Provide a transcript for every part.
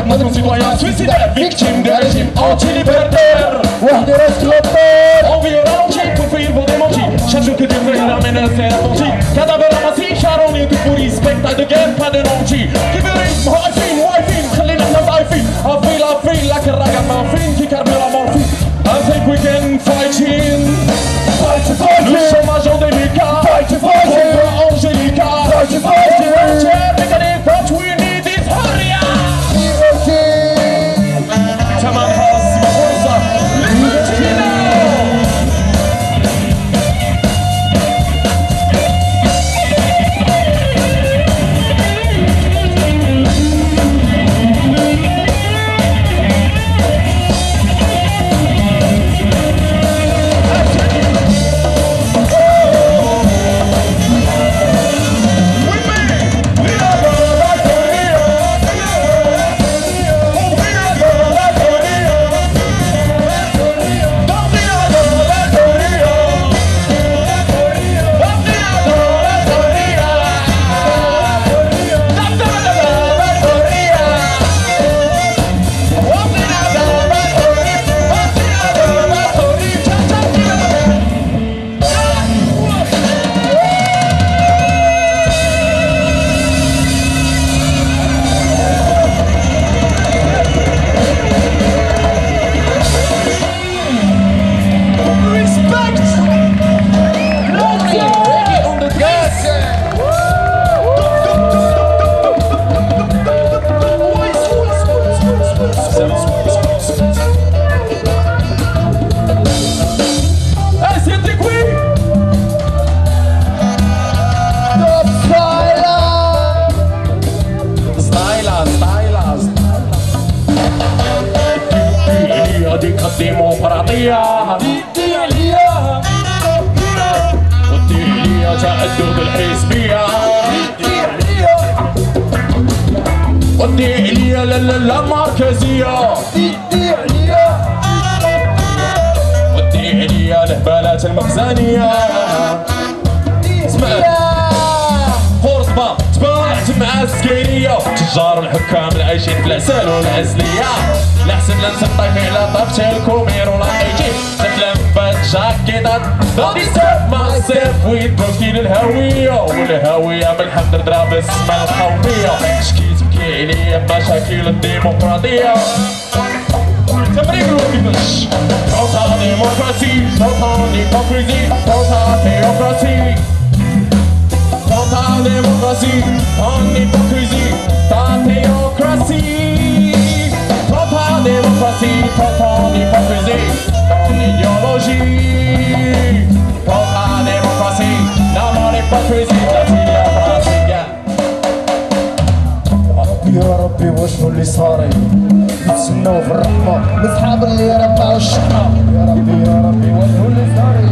nos concitoyens suicidaires, victimes des régimes anti-libertaires. On vit au ralenti pour fuir vos démentis. Chaque jour que Dieu fait, il ramène un ciel attentif. Cadavre ramassé, charon et tout pourri. Spectacle de guerre, pas de non-G. Kibérisme, haïfine, wifine, خلينا احنا ضعيفين. أفيل لكن راجع معفين كي كربلاء مورفين. I think we can fighting. Le chômage endémique. Contre Angélica. What we need is Haria. Taman Haas, Mahosa, Libertino. الديمقراطية والدينية تأدب الحزبية والدينية لا مركزية والدينية الهبالات المخزنية خرطبة تباعت مع السكينية تجار الحكام العايشين في العسل والعزلية لحسن لنسطيف على طفش الكومير ولاقيتي تتلفت جاكيطات غادي سيف مع السيف ويتبوكي للهوية والهوية بالحمد ضرب السما القومية شكيت بكي عليا مشاكل الديمقراطية تمرين روكيبش توتا ديمقراسي توتا ديمقراسي توتا تيوقراسي توتا ديمقراسي توتا ديمقراسي توتا تيوقراسي Total démocratie, total hypocrisie, ton idéologie. Total démocratie, non non l'hypocrisie, la démocratie. يا ربي وشنو اللي صاري نتسناو في الرحمة لصحاب اللي ربعوا الشقة يا ربي وشنو اللي صاري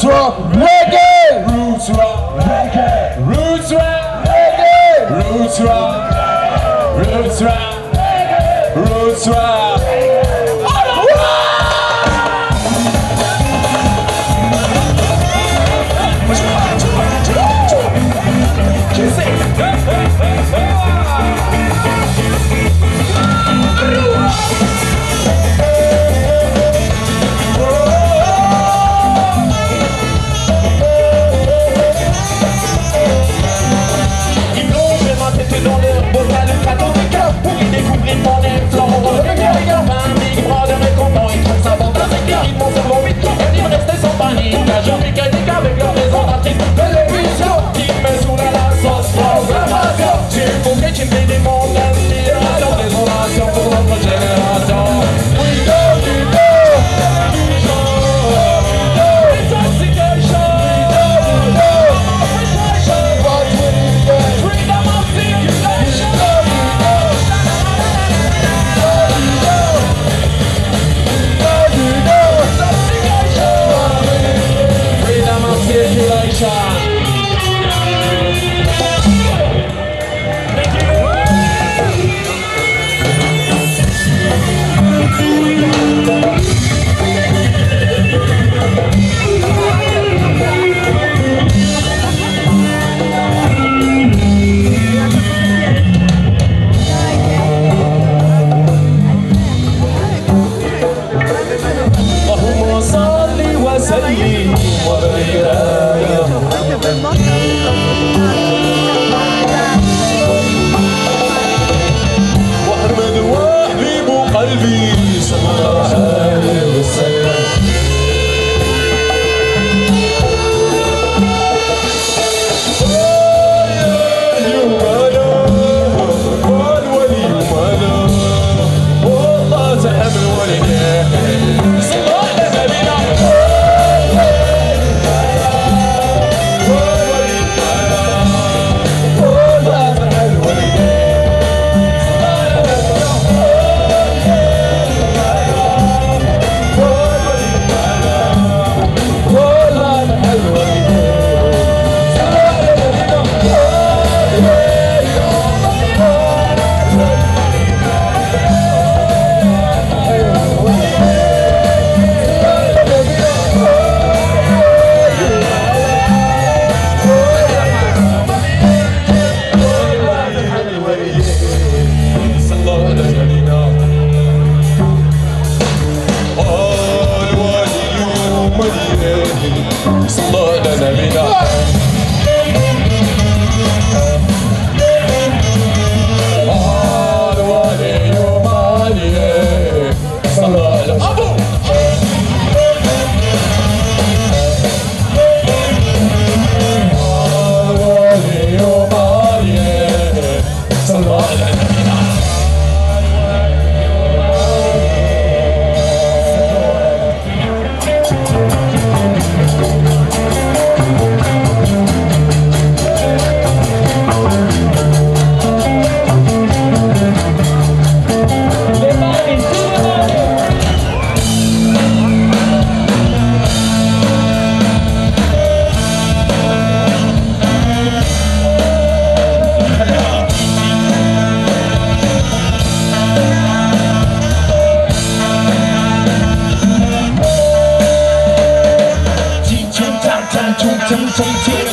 rock, reggae. Roots rock, Reggae. roots rock, Reggae. roots rock, roots rock, roots rock.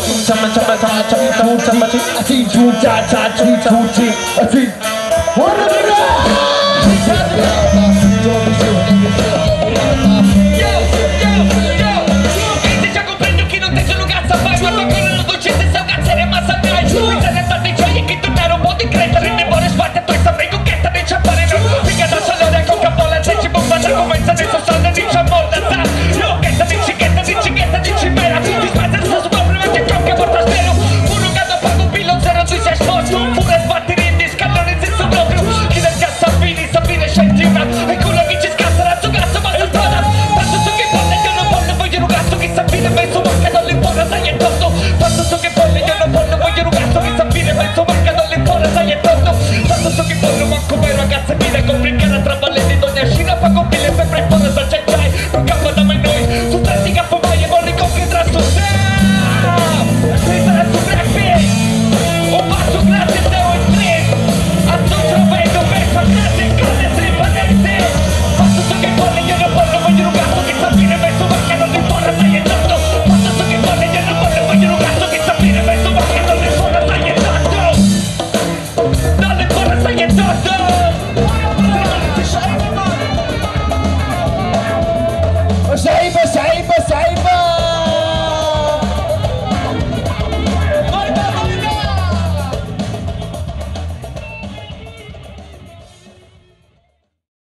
I see